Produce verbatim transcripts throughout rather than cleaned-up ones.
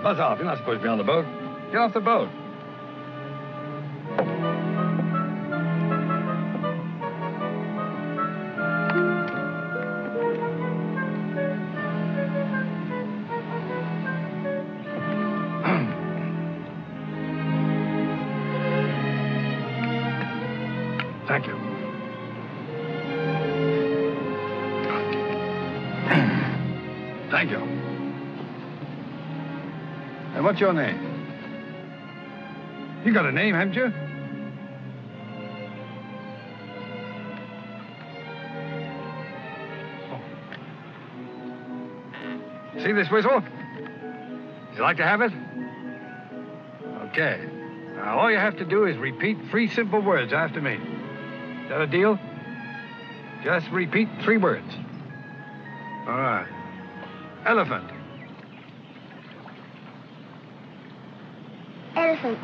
buzz off. You're not supposed to be on the boat. Get off the boat. Thank you. Thank you. And what's your name? You got a name, haven't you? Oh. See this whistle? Would you like to have it? Okay. Now, all you have to do is repeat three simple words after me. Is that a deal? Just repeat three words. All right. Elephant. Elephant.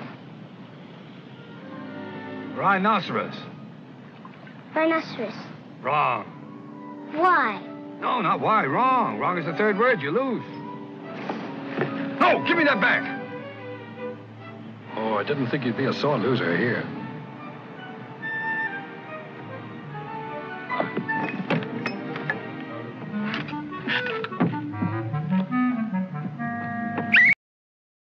Rhinoceros. Rhinoceros. Wrong. Why? No, not why. Wrong. Wrong is the third word. You lose. No, give me that back. Oh, I didn't think you'd be a sore loser here.